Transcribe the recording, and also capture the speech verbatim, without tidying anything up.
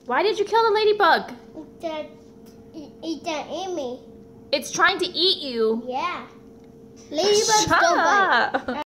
Why did you kill the ladybug? That it didn't eat me. It's trying to eat you. Yeah. Ladybugs Shut don't bite. up.